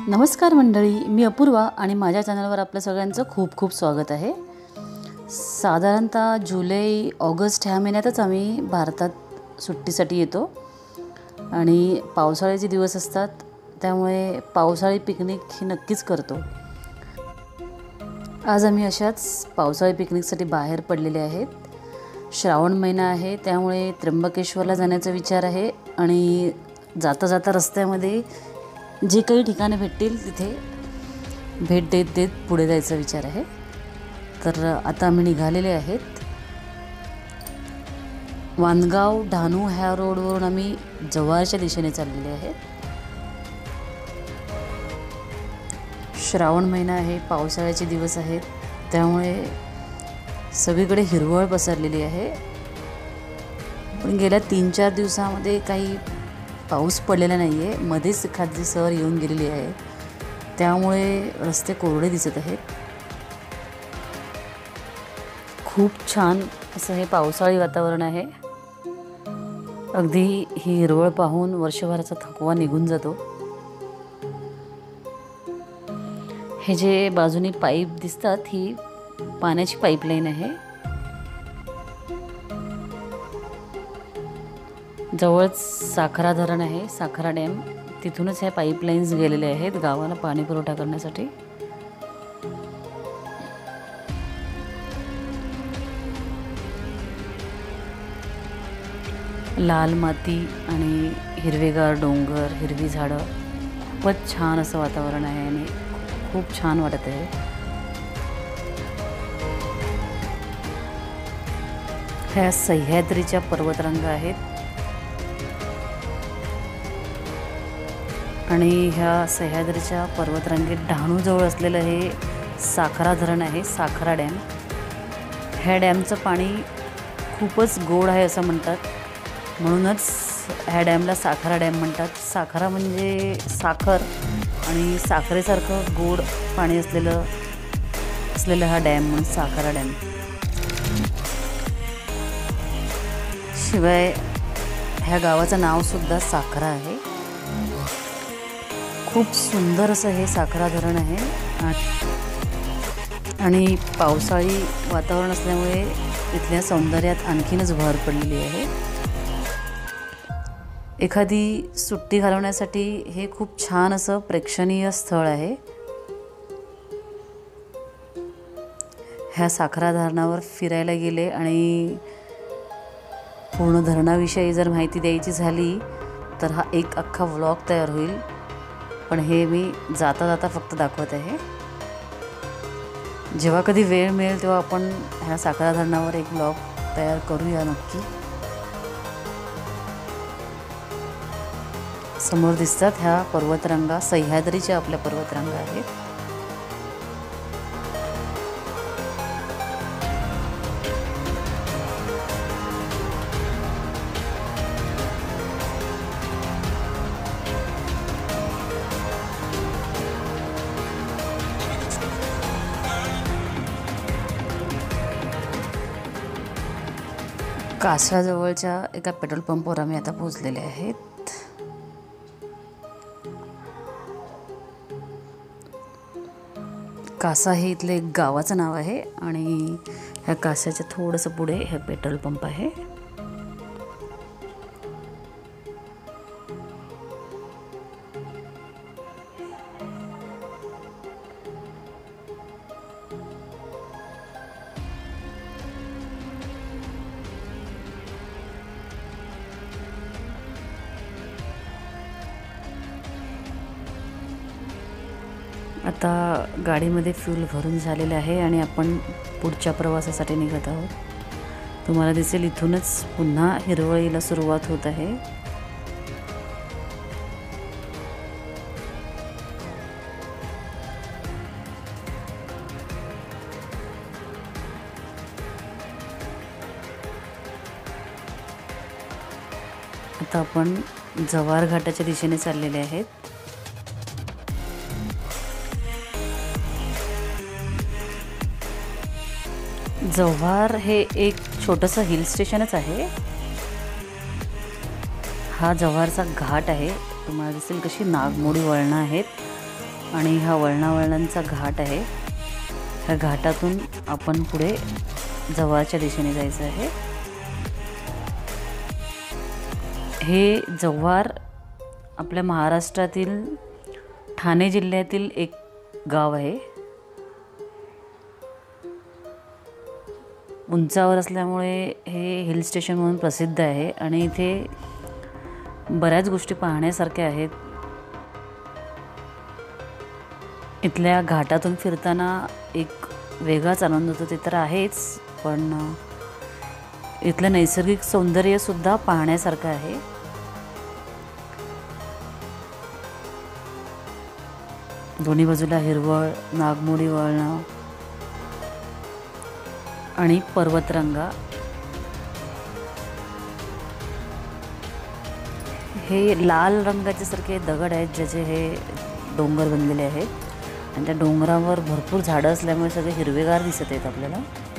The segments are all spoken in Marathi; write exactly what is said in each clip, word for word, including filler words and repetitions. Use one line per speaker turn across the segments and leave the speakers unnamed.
नमस्कार मंडळी, मी अपूर्वा आणि माझ्या चॅनलवर आपल्या सगळ्यांचं खूप खूप स्वागत आहे। साधारणतः जुलै ऑगस्ट ह्या महिन्यातच आम्ही भारतात सुट्टीसाठी येतो आणि पावसाळ्याचे दिवस असतात, त्यामुळे पावसाळी पिकनिक ही नक्कीच करतो। आज आम्ही अशाच पावसाळी पिकनिकसाठी बाहेर पडलेले आहेत। श्रावण महिना आहे, त्यामुळे त्र्यंबकेश्वरला जाण्याचा विचार आहे आणि जाता जाता रस्त्यामध्ये जे काही ठिकाणे भेटतील तिथे भेट देत देत पुढे जायचा विचार आहे। तर आता आम्ही निघालेले आहेत। वानगाव ढाणू ह्या रोडवरून आम्ही जव्हारच्या दिशेने चाललेले आहेत। श्रावण महिना आहे, पावसाळ्याचे दिवस आहेत, त्यामुळे सगळीकडे हिरवळ पसरलेली आहे। पण गेल्या तीन चार दिवसांमध्ये काही पाऊस पडलेला नाही आहे, मध्येच एखादी सर येऊन गेलेली आहे, त्यामुळे रस्ते कोरडे दिसत आहेत। खूप छान असं हे पावसाळी वातावरण आहे। अगदी ही हिरवळ पाहून वर्षभराचा थकवा निघून जातो। हे जे बाजूनी पाईप दिसतात, ही पाण्याची पाईपलाईन आहे। जवळच साखरा धरण आहे, साखरा डॅम, तिथूनच ह्या पाईपलाईन्स गेलेले आहेत गावाला पाणी पुरवठा करण्यासाठी। लाल माती आणि हिरवेगार डोंगर, हिरवी झाडं, खूपच छान असं वातावरण आहे आणि खूप छान वाटत आहे। ह्या सह्याद्रीच्या पर्वतरांगा आहेत आणि ह्या सह्याद्रीच्या पर्वतरांगेत ढाणूजवळ असलेलं हे साखरा धरण आहे, साखरा डॅम। ह्या डॅमचं पाणी खूपच गोड आहे असं म्हणतात, म्हणूनच ह्या डॅमला साखरा डॅम म्हणतात। साखरा म्हणजे साखर आणि साखरेसारखं गोड पाणी असलेलं असलेला हा डॅम म्हणून साखरा डॅम। शिवाय ह्या गावाचं नावसुद्धा साखरा आहे। खूप सुंदर असं हे साखरा धरण आहे आणि पावसाळी वातावरण असल्यामुळे इथल्या सौंदर्यात आणखीनच भर पडलेली आहे। एखादी सुट्टी घालवण्यासाठी हे खूप छान असं प्रेक्षणीय स्थळ आहे। ह्या साखरा धरणावर फिरायला गेले आणि पूर्ण धरणाविषयी जर माहिती द्यायची झाली तर हा एक अख्खा व्लॉग तयार होईल, पण हे मी जाता जाता फक्त दाखवत आहे। जेव्हा कधी वेळ मिळेल तेव्हा आपण ह्या साखरा धरणावर एक व्लॉग तयार करूया नक्की। समोर दिसतात ह्या पर्वतरांगा, सह्याद्रीच्या आपल्या पर्वतरांगा आहेत। कासाजवळच्या एका पेट्रोल पंपवर आम्ही आता पोहोचलेले आहेत। कासा हे इथले एक गावाचं नाव आहे आणि ह्या कासाच्या थोडंसं पुढे हे पेट्रोल पंप आहे। आता गाडीमध्ये फ्यूल भरून झालेलं आहे आणि आपण पुढच्या प्रवासासाठी निघत आहोत। तुम्हाला दिसेल इथूनच पुन्हा हिरवळीला सुरुवात होत आहे। आता आपण जव्हार घाटाच्या दिशेने चाललेले आहेत। जव्हार हे एक छोटंसं हिल स्टेशनच आहे। हा जव्हारचा घाट आहे, तुम्हाला दिसेल कशी नागमोडी वळणं आहेत आणि हा वळणावळणांचा घाट आहे। ह्या घाटातून आपण पुढे जव्हारच्या दिशेने जायचं आहे। हे जव्हार आपल्या महाराष्ट्रातील ठाणे जिल्ह्यातील एक गाव आहे। उंचावर असल्यामुळे हे हिल स्टेशन म्हणून प्रसिद्ध आहे आणि इथे बऱ्याच गोष्टी पाहण्यासारख्या आहेत। इथल्या घाटातून फिरताना एक वेगळाच आनंद होतो ते तर आहेच, पण इथलं नैसर्गिक सौंदर्य सुद्धा पाहण्यासारखं आहे। दोन्ही बाजूला हिरवळ, नागमोडी वळणं आणि पर्वतरांगा। हे लाल रंगाचे सारखे दगड आहेत ज्याचे हे डोंगर बनलेले आहेत आणि त्या डोंगरावर भरपूर झाडं असल्यामुळे सगळे हिरवेगार दिसत आहेत आपल्याला।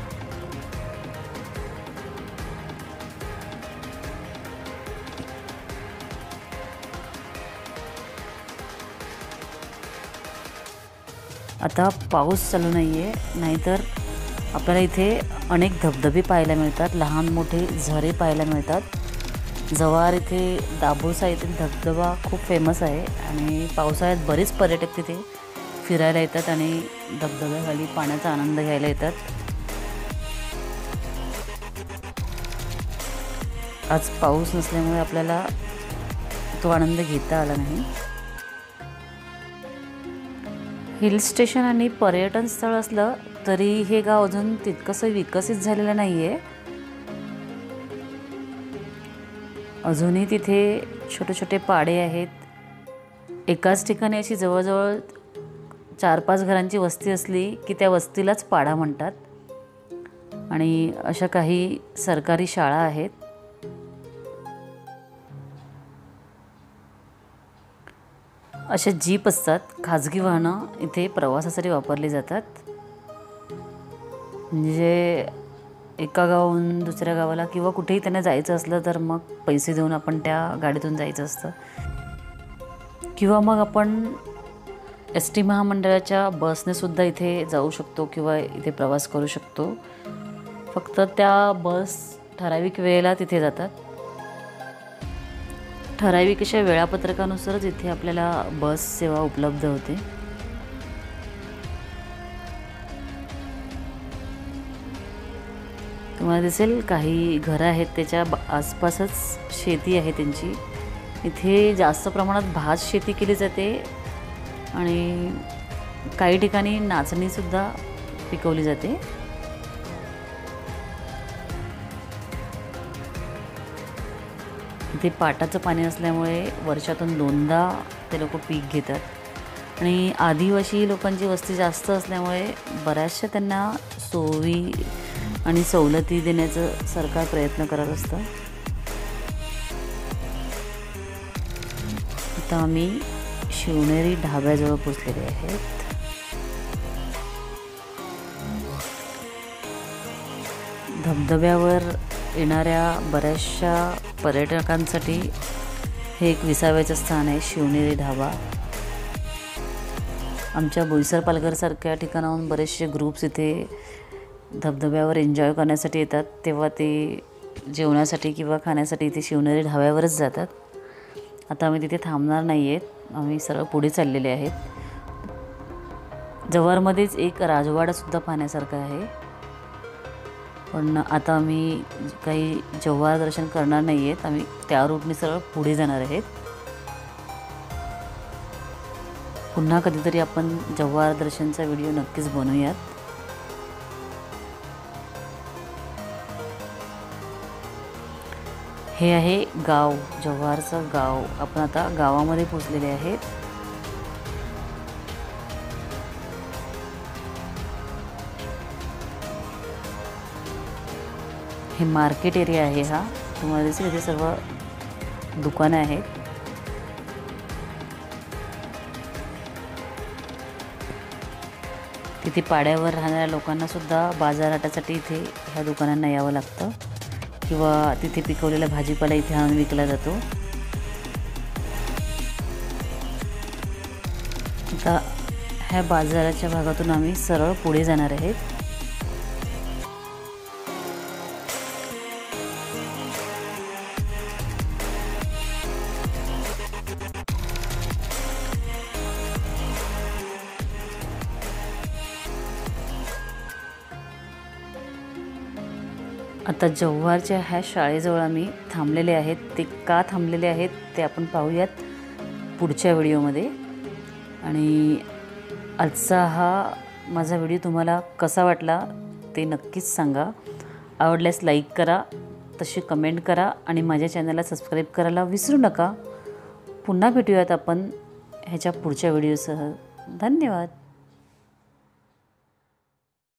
आता पाऊस चालू नाहीये, नाहीतर आपल्याला इथे अनेक धबधबे पाहायला मिळतात, लहान मोठे झरे पाहायला मिळतात। जव्हार इथे दाभोसा येथील धबधबा खूप फेमस आहे आणि पावसाळ्यात बरेच पर्यटक तिथे फिरायला येतात आणि धबधब्याखाली पाण्याचा आनंद घ्यायला येतात। आज पाऊस नसल्यामुळे आपल्याला तो आनंद घेता आला नाही। हिल स्टेशन आणि पर्यटन स्थळ असलं तरी हे गाव अजून तितकंसं विकसित झालेलं नाहीये। अजूनही तिथे छोटे छोटे पाडे आहेत। एकाच ठिकाणी अशी जवळजवळ चार पाच घरांची वस्ती असली की त्या वस्तीलाच पाडा म्हणतात आणि अशा काही सरकारी शाळा आहेत। अशा जीप असतात, खाजगी वाहनं इथे प्रवासासाठी वापरली जातात। म्हणजे एका गावाहून दुसऱ्या गावाला किंवा कुठेही त्यांना जायचं असलं तर मग पैसे देऊन आपण त्या गाडीतून जायचं असतं किंवा मग आपण एस टी महामंडळाच्या बसने सुद्धा इथे जाऊ शकतो किंवा इथे प्रवास करू शकतो। फक्त त्या बस ठराविक वेळेला तिथे जातात। ठराविक अशा वेळापत्रकानुसारच इथे आपल्याला बस सेवा उपलब्ध होते। तुम्हाला दिसेल काही घरं आहेत, त्याच्या आसपासच शेती आहे त्यांची। इथे जास्त प्रमाणात भात शेती केली जाते आणि काही ठिकाणी नाचणीसुद्धा पिकवली जाते। इथे पाटाचं पाणी असल्यामुळे वर्षातून दोनदा ते लोक पीक घेतात आणि आदिवासी लोकांची वस्ती जास्त असल्यामुळे बऱ्याचशा त्यांना सोयी आणि सवलती देण्याचं सरकार प्रयत्न करत असतं। आता आम्ही शिवनेरी ढाब्याजवळ पोचलेले आहेत। धबधब्यावर येणाऱ्या बऱ्याचशा पर्यटकांसाठी हे एक विसाव्याचं स्थान आहे, शिवनेरी ढाबा। आमच्या बोईसर पालघरसारख्या ठिकाणाहून बरेचसे ग्रुप्स इथे धबधब्यावर एन्जॉय करण्यासाठी येतात, तेव्हा ते जेवणासाठी किंवा खाण्यासाठी इथे शिवनेरी ढाब्यावरच जातात। आता आम्ही तिथे थांबणार नाही आहेत, आम्ही सरळ पुढे चाललेले आहेत। जव्हारमध्येच एक राजवाडासुद्धा पाहण्यासारखा आहे, पण आता आम्ही काही जव्हार दर्शन करणार नाही आहेत, आम्ही त्या रूटने सरळ पुढे जाणार आहेत। पुन्हा कधीतरी आपण जव्हार दर्शनचा व्हिडिओ नक्कीच बनवूयात। हे आहे गाव, जव्हारचं गाव। आपण आता गावामध्ये पोहोचलेले आहेत। हे मार्केट एरिया आहे, हा तुम्हाला दिसेल इथे सर्व दुकानं आहेत। तिथे पाड्यावर राहणाऱ्या लोकांना सुद्धा बाजारहाटासाठी इथे ह्या दुकानांना यावं लागतं किंवा तिथे पिकवलेला भाजीपाला इथे आणून विकला जातो। आता ह्या बाजाराच्या भागातून आम्ही सरळ पुढे जाणार आहेत। आता जव्हारच्या ह्या शाळेजवळ आम्ही थांबलेले आहेत। ते का थांबलेले आहेत ते आपण पाहूयात पुढच्या व्हिडिओमध्ये। आणि आजचा हा माझा व्हिडिओ तुम्हाला कसा वाटला ते नक्कीच सांगा। आवडल्यास लाईक करा, तशी कमेंट करा आणि माझ्या चॅनलला सबस्क्राईब करायला विसरू नका। पुन्हा भेटूयात आपण ह्याच्या पुढच्या व्हिडिओसह। धन्यवाद।